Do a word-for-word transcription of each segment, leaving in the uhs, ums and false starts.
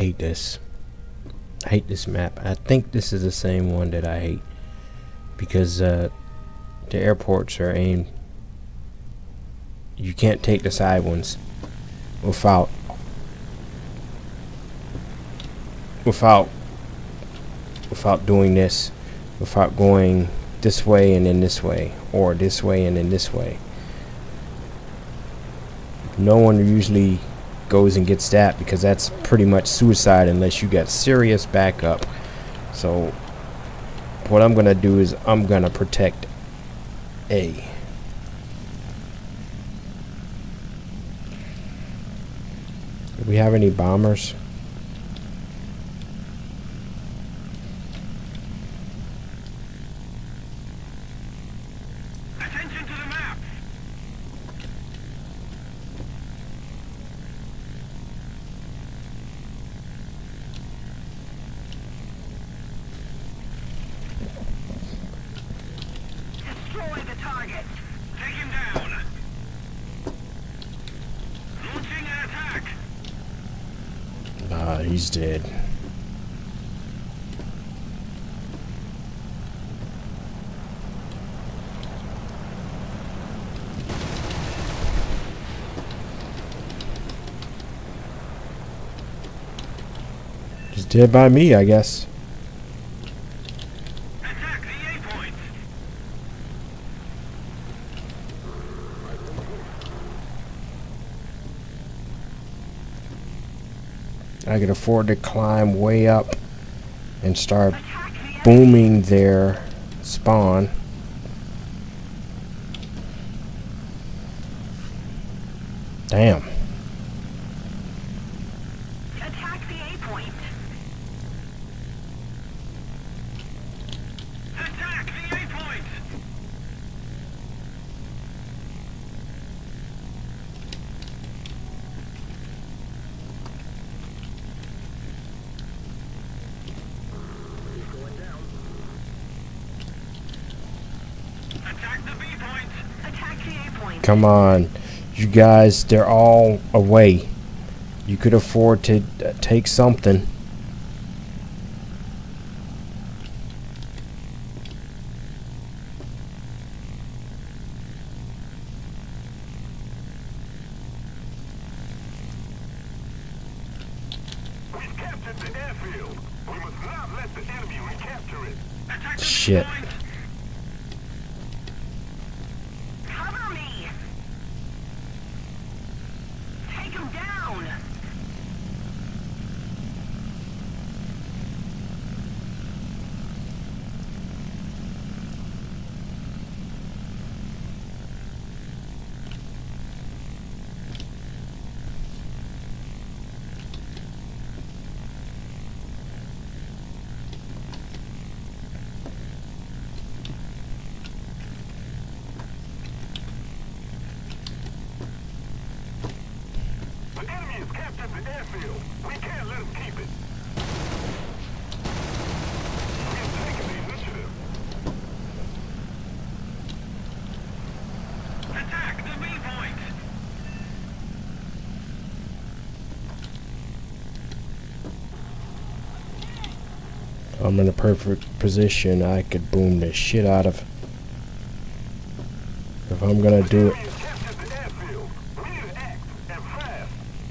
hate this. I hate this map. I think this is the same one that I hate because uh, the airports are aimed. You can't take the side ones without without without doing this, without going this way and then this way, or this way and then this way. No one usually goes and gets that because that's pretty much suicide unless you got serious backup. So what I'm gonna do is I'm gonna protect A. Do we have any bombers? Attention to the map. Destroy the target. Take him down. Launching an attack. Ah, he's dead. He's dead by me, I guess. Attack the A point. I can afford to climb way up and start booming their spawn. Damn. Attack the A point. Attack the A point. Attack the B point. Attack the A point. Come on. You guys, they're all away. You could afford to uh, take something. We've captured the airfield. We must not let the enemy recapture it. Attack the Shit. B point. Cover me. Take him down. The enemy has captured the airfield. We can't let him keep it. We have taken the initiative. Attack the B point. I'm in a perfect position. I could boom the shit out of. If I'm gonna do it. We have captured the airfield. We need to act, and fast.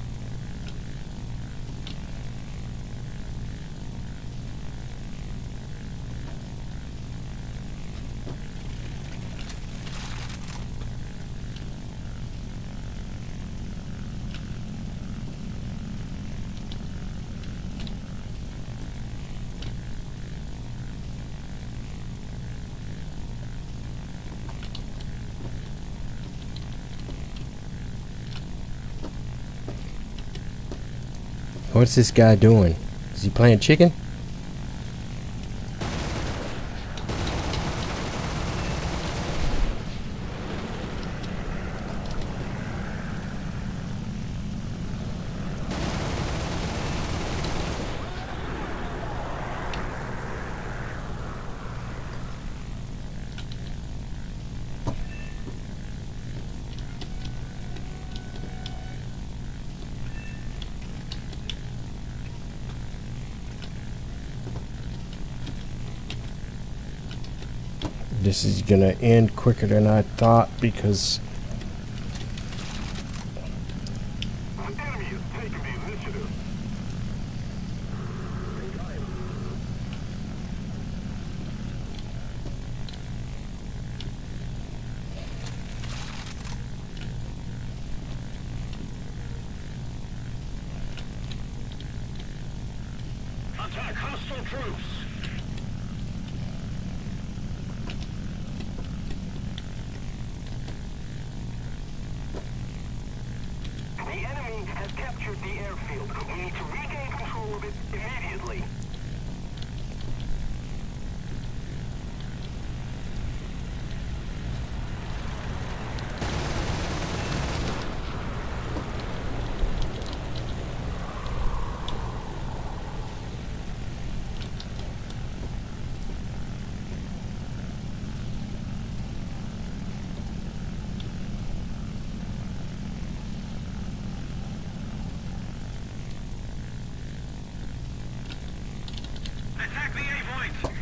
What's this guy doing? Is he playing chicken? This is gonna end quicker than I thought because The enemy is taking the initiative. Attack hostile troops. The enemy has captured the airfield. We need to regain control of it immediately. Attack the A point!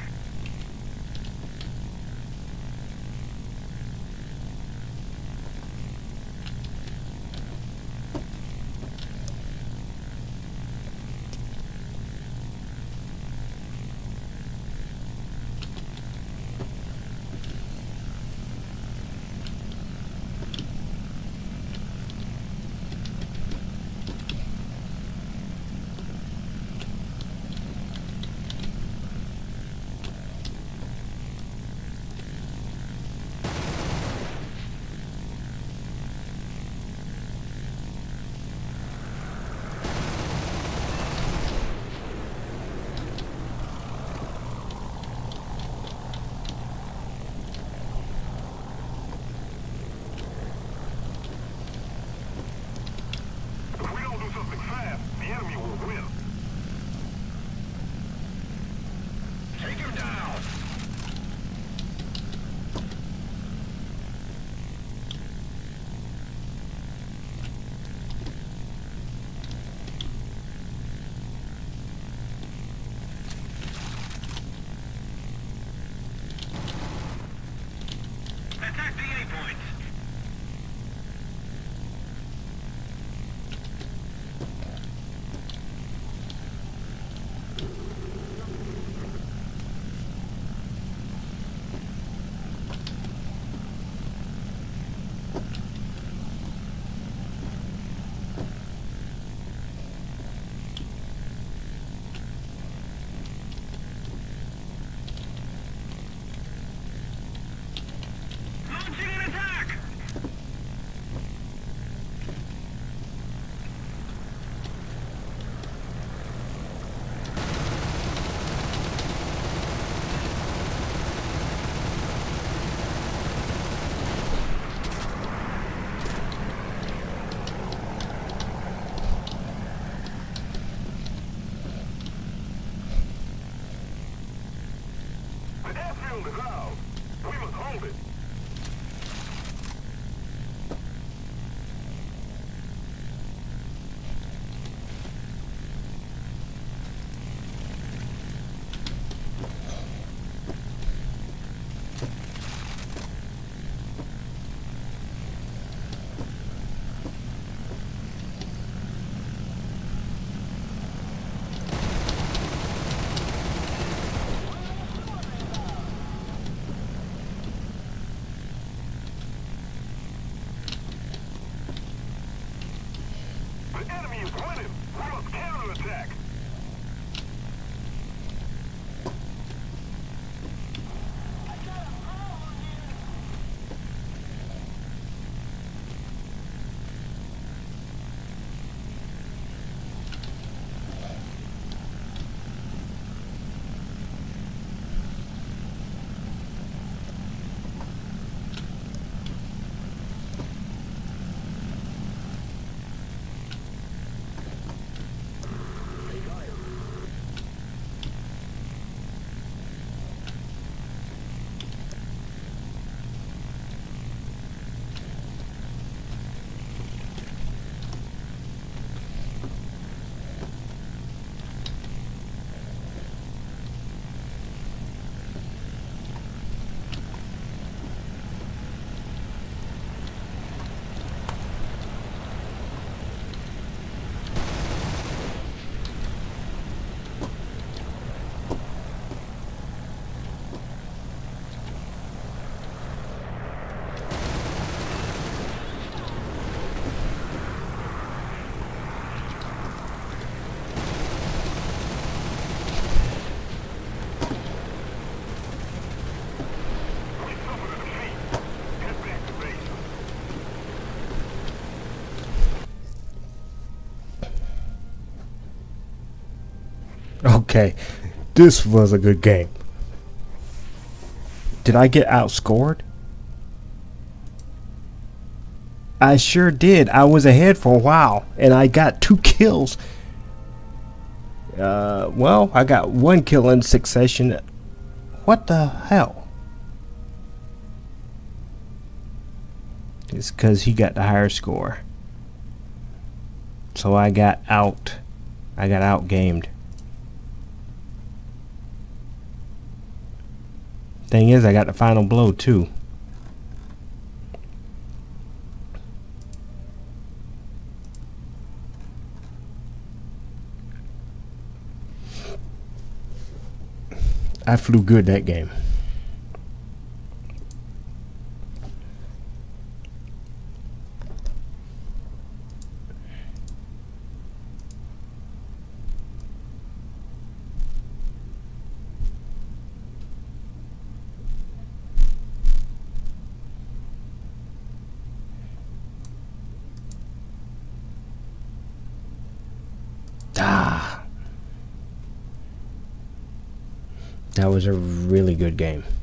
If we don't do something fast, the enemy will win. Take him down! Attack the A point! Launching an attack! The airfield is ours. We must hold it. The enemy is winning. We must counterattack. Okay, this was a good game. Did I get outscored? I sure did. I was ahead for a while, and I got two kills. Uh, well, I got one kill in succession. What the hell? It's because he got the higher score. So I got out. I got outgamed. Thing is, I got the final blow too. I flew good that game. Ah. That was a really good game.